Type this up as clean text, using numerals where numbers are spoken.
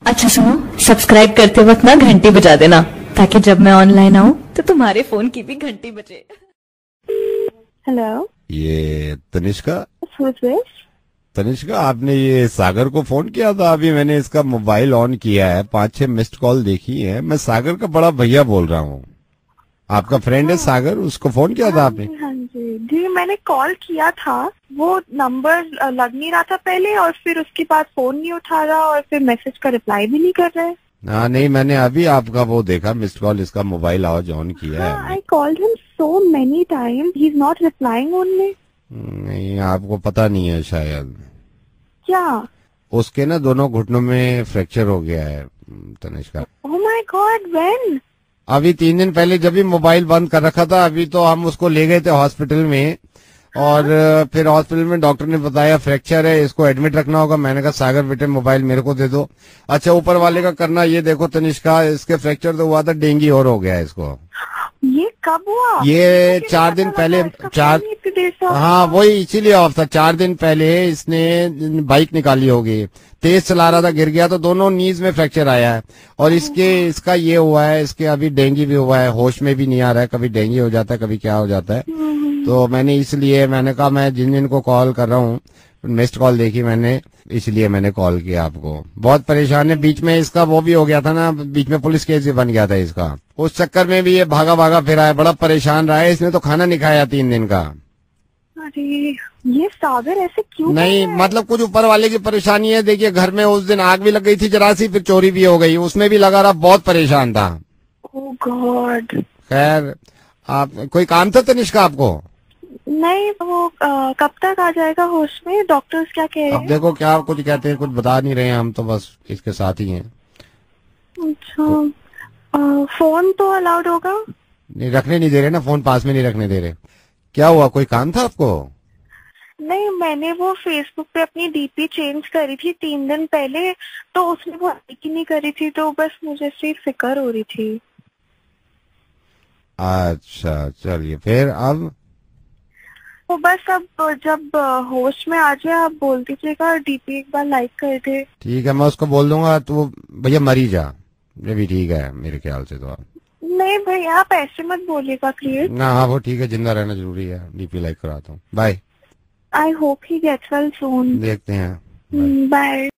अच्छा सुनो, सब्सक्राइब करते वक्त ना घंटी बजा देना, ताकि जब मैं ऑनलाइन आऊँ तो तुम्हारे फोन की भी घंटी बजे। हेलो, ये तनिष्का। who's this? तनिष्का, आपने ये सागर को फोन किया था? अभी मैंने इसका मोबाइल ऑन किया है, 5-6 मिस्ड कॉल देखी है। मैं सागर का बड़ा भैया बोल रहा हूँ। आपका फ्रेंड है सागर, उसको फोन किया था आपने? हाँ जी जी, मैंने कॉल किया था। वो नंबर लग नहीं रहा था पहले, और फिर उसके बाद फोन नहीं उठा रहा, और फिर मैसेज का रिप्लाई भी नहीं कर रहे। हाँ नहीं, मैंने अभी आपका वो देखा मिस्ड कॉल, इसका मोबाइल आवाज ऑन किया है। I called him so many times, he is not replying only. नहीं, आपको पता नहीं है शायद। क्या? उसके ना दोनों घुटनों में फ्रैक्चर हो गया है Tanishka. Oh my God, when? अभी 3 दिन पहले जब भी मोबाइल बंद कर रखा था, अभी तो हम उसको ले गए थे हॉस्पिटल में, और फिर हॉस्पिटल में डॉक्टर ने बताया फ्रैक्चर है, इसको एडमिट रखना होगा। मैंने कहा सागर बेटे मोबाइल मेरे को दे दो। अच्छा, ऊपर वाले का करना, ये देखो तनिष्का, इसके फ्रैक्चर तो हुआ था, डेंगू और हो गया इसको। ये कब हुआ? ये 4 दिन पहले, हाँ वही इसीलिए ऑफ था। 4 दिन पहले इसने बाइक निकाली होगी, तेज चला रहा था, गिर गया, तो दोनों नीज में फ्रैक्चर आया है। और इसका ये हुआ है, इसके अभी डेंगू भी हुआ है, होश में भी नहीं आ रहा है, कभी डेंगू हो जाता है, कभी क्या हो जाता है। तो मैंने कहा मैं जिन जिन को कॉल कर रहा हूँ, मिस्ड कॉल देखी मैंने, इसलिए मैंने कॉल किया आपको। बहुत परेशान है, बीच में इसका वो भी हो गया था ना, बीच में पुलिस केस भी बन गया था इसका, उस चक्कर में भी ये भागा भागा फिरा है, बड़ा परेशान रहा है। इसने तो खाना नहीं खाया 3 दिन का। अरे ये सागर ऐसे क्यों? नहीं मतलब कुछ ऊपर वाले की परेशानी है। देखिए घर में उस दिन आग भी लग गई थी जरा सी, फिर चोरी भी हो गई, उसमें भी लगा रहा, बहुत परेशान था। Oh God. खैर, आप कोई काम था तनिष्का आपको? नहीं, वो कब तक आ जाएगा होश में? डॉक्टर्स क्या कह रहे अब हैं? देखो क्या कुछ कहते हैं, कुछ बता नहीं रहे हैं, हम तो बस इसके साथ ही हैं। अच्छा, फोन तो अलाउड होगा? नहीं, रखने नहीं दे रहे ना, फोन पास में नहीं रखने दे रहे। क्या हुआ, कोई काम था आपको? नहीं, मैंने वो फेसबुक पे अपनी डीपी चेंज करी थी 3 दिन पहले, तो उसने वो लाइक ही नहीं करी थी, तो बस मुझे से फिक्र हो रही थी। अच्छा चलिए, फिर अब तो बस अब जब होश में आ जाए आप बोल दीजिएगा, डीपी एक बार लाइक कर दे। ठीक है, मैं उसको बोल दूंगा, तो भैया मरी जा, ये भी ठीक है मेरे ख्याल से। तो आप नहीं भैया, आप ऐसे मत बोलिएगा प्लीज। ना, हाँ वो ठीक है, जिंदा रहना जरूरी है, डीपी लाइक कराता हूँ। Bye. I hope he gets well soon. देखते हैं। बाय।